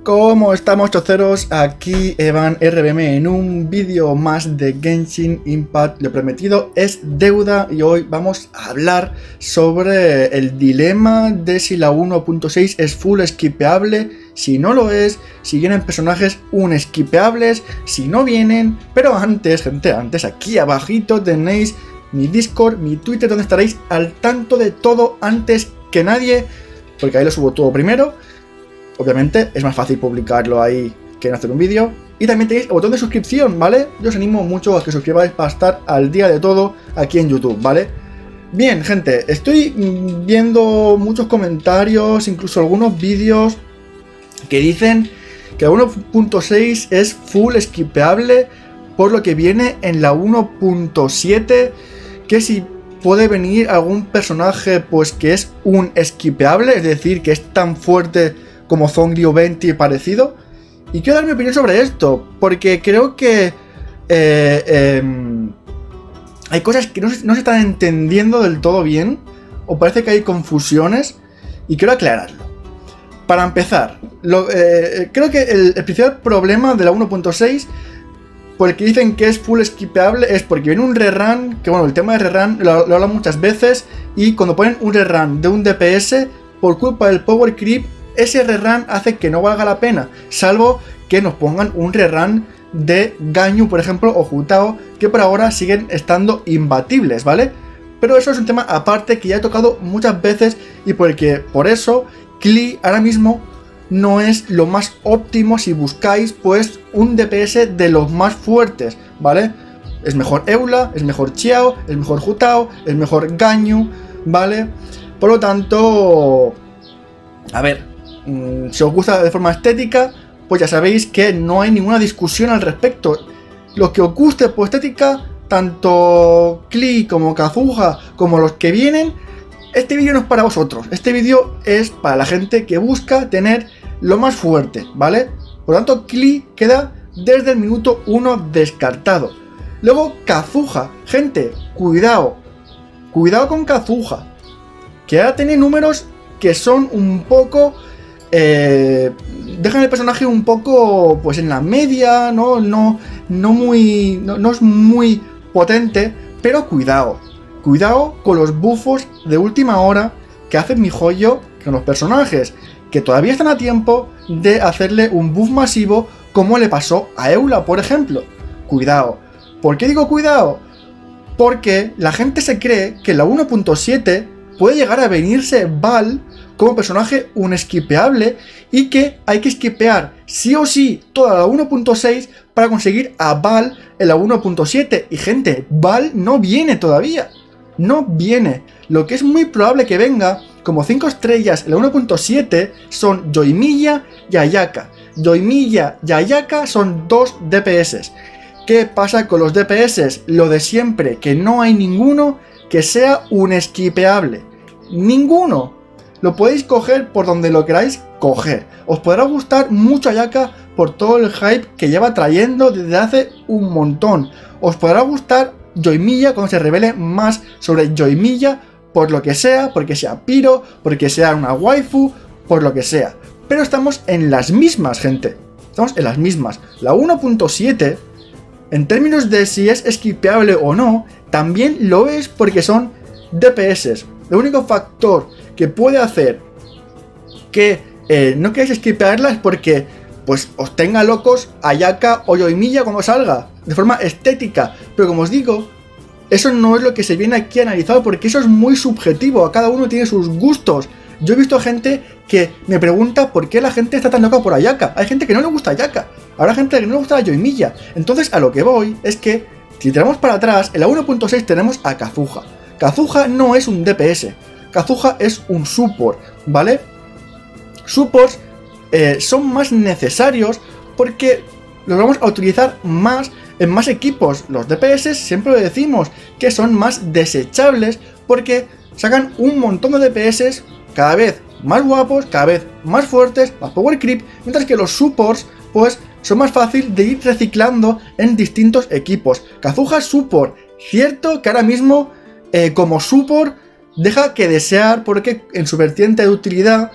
¿Cómo estamos, choceros? Aquí Evan RBM en un vídeo más de Genshin Impact. Lo prometido es deuda y hoy vamos a hablar sobre el dilema de si la 1.6 es full skipeable, si no lo es, si vienen personajes unskipeables, si no vienen. Pero antes, gente, antes aquí abajito tenéis mi Discord, mi Twitter, donde estaréis al tanto de todo antes que nadie, porque ahí lo subo todo primero. Obviamente es más fácil publicarlo ahí que en hacer un vídeo. Y también tenéis el botón de suscripción, ¿vale? Yo os animo mucho a que suscribáis para estar al día de todo aquí en YouTube, ¿vale? Bien, gente, estoy viendo muchos comentarios, incluso algunos vídeos que dicen que la 1.6 es full skipeable por lo que viene en la 1.7, que si puede venir algún personaje pues que es un skipeable, es decir, que es tan fuerte como Zhongli 20 y parecido. Y quiero dar mi opinión sobre esto, porque creo que hay cosas que no se están entendiendo del todo bien, o parece que hay confusiones, y quiero aclararlo. Para empezar, creo que el principal problema de la 1.6, por el que dicen que es full skipeable, es porque viene un rerun, que bueno, el tema de rerun lo hablo muchas veces, y cuando ponen un rerun de un DPS, por culpa del power creep, ese rerun hace que no valga la pena, salvo que nos pongan un rerun de Ganyu, por ejemplo, o Hu Tao, que por ahora siguen estando imbatibles, ¿vale? Pero eso es un tema aparte que ya he tocado muchas veces y por eso Klee ahora mismo no es lo más óptimo si buscáis pues un DPS de los más fuertes, ¿vale? Es mejor Eula, es mejor Xiao, es mejor Hu Tao, es mejor Ganyu, ¿vale? Por lo tanto, a ver, si os gusta de forma estética, pues ya sabéis que no hay ninguna discusión al respecto. Lo que os guste por estética, tanto Klee como Kazuha como los que vienen, este vídeo no es para vosotros. Este vídeo es para la gente que busca tener lo más fuerte, ¿vale? Por lo tanto, Klee queda desde el minuto 1 descartado. Luego, Kazuha. Gente, cuidado. Cuidado con Kazuha, que ahora tiene números que son un poco... dejan el personaje un poco pues en la media, no es muy potente, pero cuidado con los buffos de última hora que hace MiHoYo con los personajes, que todavía están a tiempo de hacerle un buff masivo como le pasó a Eula, por ejemplo. Cuidado. ¿Por qué digo cuidado? Porque la gente se cree que en la 1.7 puede llegar a venirse Val como personaje unskipeable y que hay que skipear sí o sí toda la 1.6 para conseguir a Val en la 1.7. Y gente, Val no viene todavía. No viene. Lo que es muy probable que venga como 5 estrellas en la 1.7 son Yoimiya y Ayaka. Yoimiya y Ayaka son 2 DPS. ¿Qué pasa con los DPS? Lo de siempre, que no hay ninguno que sea unskipeable. Ninguno. Lo podéis coger por donde lo queráis coger. Os podrá gustar mucho Ayaka por todo el hype que lleva trayendo desde hace un montón. Os podrá gustar Yoimiya cuando se revele más sobre Yoimiya, por lo que sea, porque sea Piro, porque sea una waifu, por lo que sea. Pero estamos en las mismas, gente. Estamos en las mismas. La 1.7, en términos de si es skipeable o no, también lo es porque son DPS. El único factor que puede hacer que no queráis skipearla es porque pues os tenga locos Ayaka o Yoimiya cuando salga, de forma estética. Pero como os digo, eso no es lo que se viene aquí analizado, porque eso es muy subjetivo, a cada uno tiene sus gustos. Yo he visto gente que me pregunta por qué la gente está tan loca por Ayaka. Hay gente que no le gusta Ayaka, habrá gente que no le gusta Yoimiya. Entonces a lo que voy es que si tiramos para atrás, en la 1.6 tenemos a Kazuha. Kazuha no es un DPS, Kazuha es un support, ¿vale? Supports son más necesarios porque los vamos a utilizar más en más equipos. Los DPS siempre lo decimos que son más desechables porque sacan un montón de DPS cada vez más guapos, cada vez más fuertes, más power creep, mientras que los supports pues son más fáciles de ir reciclando en distintos equipos. Kazuha es support, cierto que ahora mismo como support deja que desear porque en su vertiente de utilidad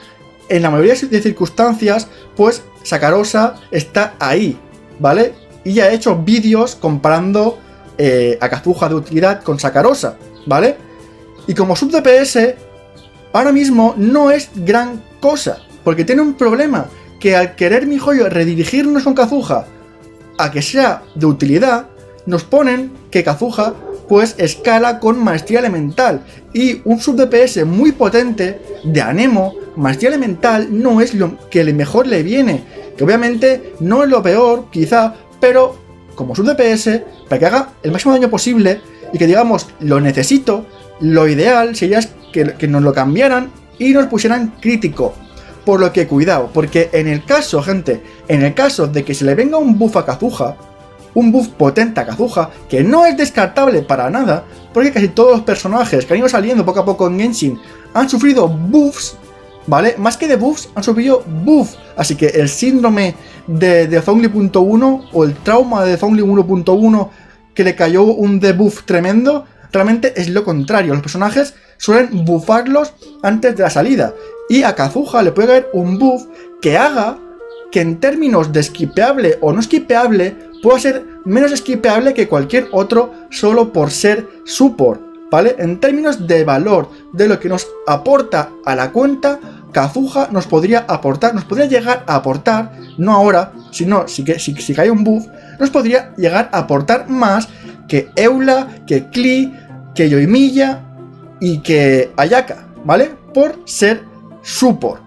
en la mayoría de circunstancias, pues Sakarosa está ahí, ¿vale? Y ya he hecho vídeos comparando a Kazuha de utilidad con Sakarosa, ¿vale? Y como sub DPS, ahora mismo no es gran cosa, porque tiene un problema, que al querer MiHoYo redirigirnos con Kazuha a que sea de utilidad, nos ponen que Kazuha pues escala con maestría elemental, y un sub DPS muy potente de Anemo, maestría elemental no es lo que mejor le viene, que obviamente no es lo peor, quizá, pero como sub DPS, para que haga el máximo daño posible y que digamos lo necesito, lo ideal sería que nos lo cambiaran y nos pusieran crítico. Por lo que cuidado, porque en el caso, gente, en el caso de que se le venga un buff a Kazuha, un buff potente a Kazuha, que no es descartable para nada, porque casi todos los personajes que han ido saliendo poco a poco en Genshin han sufrido buffs, ¿vale? Más que de buffs, han sufrido buff. Así que el síndrome de Zhongli.1 o el trauma de Zhongli 1.1 que le cayó un debuff tremendo, realmente es lo contrario. Los personajes suelen buffarlos antes de la salida. Y a Kazuha le puede caer un buff que haga que en términos de skipeable o no skipeable pueda ser menos skipeable que cualquier otro solo por ser support, ¿vale? En términos de valor, de lo que nos aporta a la cuenta, Kazuha nos podría aportar, nos podría llegar a aportar, no ahora, sino si cae un buff, nos podría llegar a aportar más que Eula, que Klee, que Yoimiya y que Ayaka, ¿vale? Por ser support.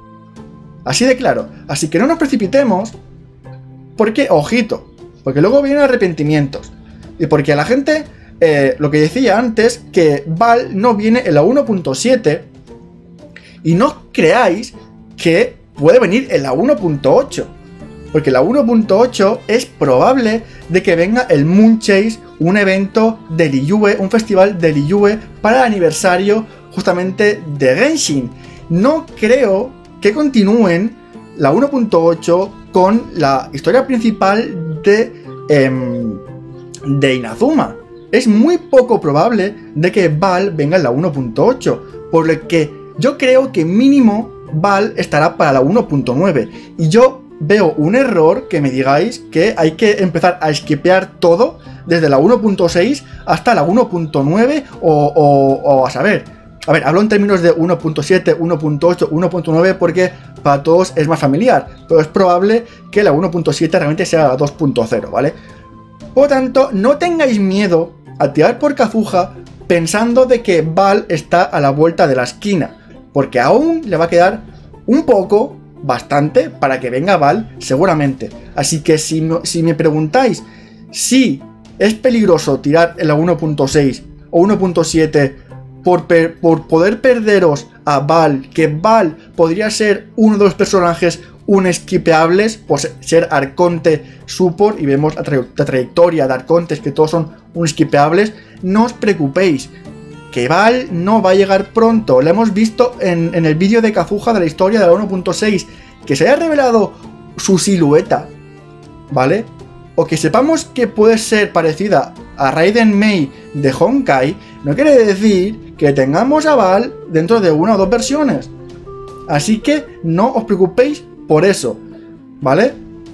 Así de claro. Así que no nos precipitemos, porque, ojito, porque luego vienen arrepentimientos. Y porque a la gente, lo que decía antes, que Val no viene en la 1.7, y no creáis que puede venir en la 1.8. Porque la 1.8 es probable de que venga el Moon Chase, un evento de Liyue, un festival de Liyue para el aniversario justamente de Genshin. No creo que continúen la 1.8 con la historia principal de Inazuma. Es muy poco probable de que Val venga en la 1.8, por lo que yo creo que mínimo Val estará para la 1.9. Y yo veo un error que me digáis que hay que empezar a skipear todo desde la 1.6 hasta la 1.9 o a saber. A ver, hablo en términos de 1.7, 1.8, 1.9 porque para todos es más familiar, pero es probable que la 1.7 realmente sea la 2.0, ¿vale? Por lo tanto, no tengáis miedo a tirar por Kazuha pensando de que Val está a la vuelta de la esquina, porque aún le va a quedar un poco, bastante, para que venga Val seguramente. Así que si me preguntáis si es peligroso tirar en la 1.6 o 1.7 por poder perderos a Val, que Val podría ser uno de los personajes skipeables, por ser Arconte support, y vemos la trayectoria de Arcontes que todos son skipeables, no os preocupéis, que Val no va a llegar pronto. Lo hemos visto en el vídeo de Kazuha de la historia de la 1.6, que se haya revelado su silueta, ¿vale? O que sepamos que puede ser parecida a Raiden Mei de Honkai, no quiere decir que tengamos a Val dentro de una o dos versiones. Así que no os preocupéis por eso, ¿vale?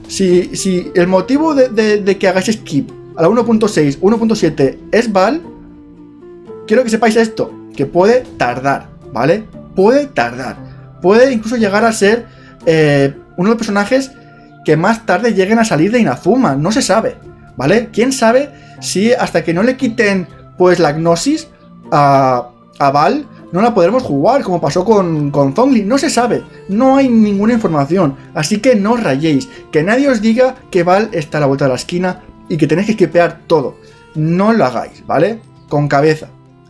Si el motivo de que hagáis skip a la 1.6, 1.7 es Val, quiero que sepáis esto, que puede tardar, ¿vale? Puede tardar. Puede incluso llegar a ser uno de los personajes que más tarde lleguen a salir de Inazuma, no se sabe, ¿vale? ¿Quién sabe si hasta que no le quiten pues la gnosis a Val no la podremos jugar, como pasó con Zhongli? No se sabe, no hay ninguna información, así que no os rayéis, que nadie os diga que Val está a la vuelta de la esquina y que tenéis que skipear todo, no lo hagáis, ¿vale? Con cabeza,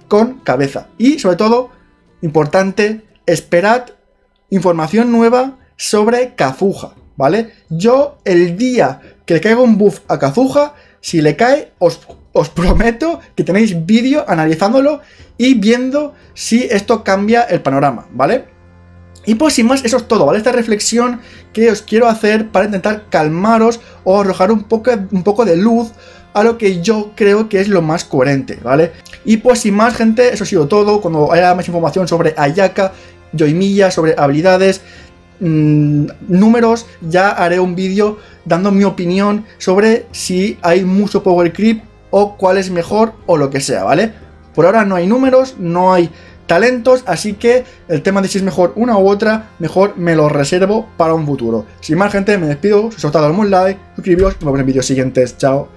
y sobre todo, importante, esperad información nueva sobre Kazuha, ¿vale? Yo el día que le caiga un buff a Kazuha, si le cae, os prometo que tenéis vídeo analizándolo y viendo si esto cambia el panorama, ¿vale? Y pues sin más, eso es todo, ¿vale? Esta reflexión que os quiero hacer para intentar calmaros o arrojar un poco de luz a lo que yo creo que es lo más coherente, ¿vale? Y pues sin más, gente, eso ha sido todo. Cuando haya más información sobre Ayaka, Yoimiya, sobre habilidades, números ya haré un vídeo dando mi opinión sobre si hay mucho power creep o cuál es mejor o lo que sea, ¿vale? Por ahora no hay números, no hay talentos, así que el tema de si es mejor una u otra, mejor me lo reservo para un futuro. Sin más, gente, me despido. Si os ha gustado, dale un like, suscribiros y nos vemos en vídeos siguientes. Chao.